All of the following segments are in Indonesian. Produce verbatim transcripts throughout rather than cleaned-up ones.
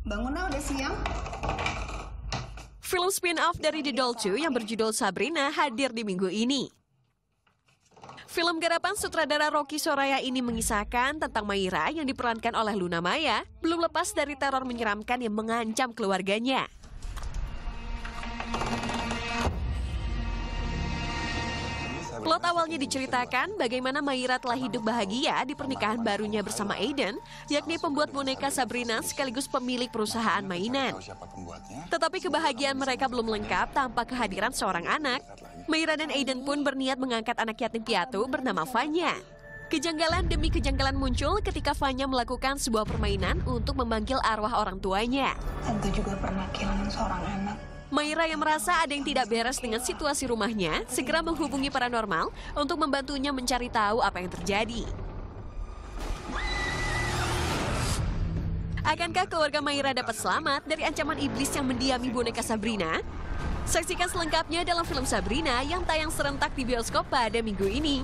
Bangun ah, udah siang. Film spin-off dari The Doll two yang berjudul Sabrina hadir di minggu ini. Film garapan sutradara Rocky Soraya ini mengisahkan tentang Maira yang diperankan oleh Luna Maya belum lepas dari teror menyeramkan yang mengancam keluarganya. Plot awalnya diceritakan bagaimana Maira telah hidup bahagia di pernikahan barunya bersama Aiden, yakni pembuat boneka Sabrina sekaligus pemilik perusahaan mainan. Tetapi kebahagiaan mereka belum lengkap tanpa kehadiran seorang anak. Maira dan Aiden pun berniat mengangkat anak yatim piatu bernama Vanya. Kejanggalan demi kejanggalan muncul ketika Vanya melakukan sebuah permainan untuk memanggil arwah orang tuanya. Tante juga pernah kehilangan seorang anak. Maira yang merasa ada yang tidak beres dengan situasi rumahnya, segera menghubungi paranormal untuk membantunya mencari tahu apa yang terjadi. Akankah keluarga Maira dapat selamat dari ancaman iblis yang mendiami boneka Sabrina? Saksikan selengkapnya dalam film Sabrina yang tayang serentak di bioskop pada minggu ini.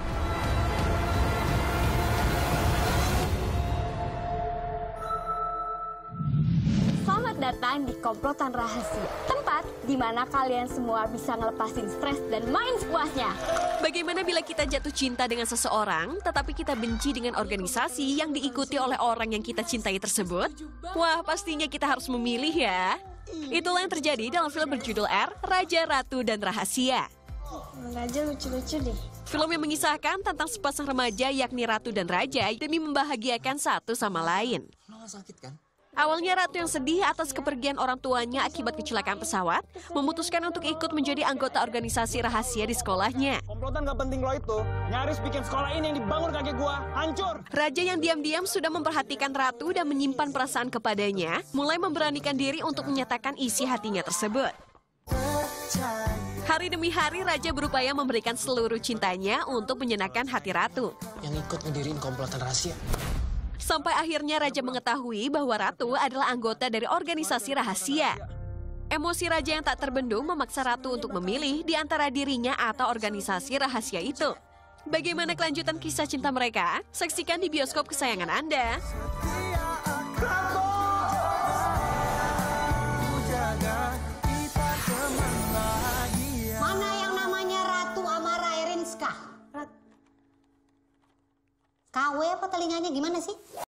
Selamat datang di Komplotan Rahasia, tempat di mana kalian semua bisa ngelepasin stres dan main sepuasnya. Bagaimana bila kita jatuh cinta dengan seseorang, tetapi kita benci dengan organisasi yang diikuti oleh orang yang kita cintai tersebut? Wah, pastinya kita harus memilih ya. Itulah yang terjadi dalam film berjudul R, Raja, Ratu, dan Rahasia. Raja lucu-lucu deh. Film yang mengisahkan tentang sepasang remaja yakni Ratu dan Raja demi membahagiakan satu sama lain. Sakit kan? Awalnya Ratu yang sedih atas kepergian orang tuanya akibat kecelakaan pesawat, memutuskan untuk ikut menjadi anggota organisasi rahasia di sekolahnya. Komplotan gak penting lo itu, nyaris bikin sekolah ini yang dibangun kakek gua hancur. Raja yang diam-diam sudah memperhatikan Ratu dan menyimpan perasaan kepadanya, mulai memberanikan diri untuk menyatakan isi hatinya tersebut. Hari demi hari Raja berupaya memberikan seluruh cintanya untuk menyenangkan hati Ratu. Yang ikut ngedirin komplotan rahasia. Sampai akhirnya Raja mengetahui bahwa Ratu adalah anggota dari organisasi rahasia. Emosi Raja yang tak terbendung memaksa Ratu untuk memilih di antara dirinya atau organisasi rahasia itu. Bagaimana kelanjutan kisah cinta mereka? Saksikan di bioskop kesayangan Anda. Mana yang namanya Ratu Amara Erinska? K W apa telinganya gimana sih?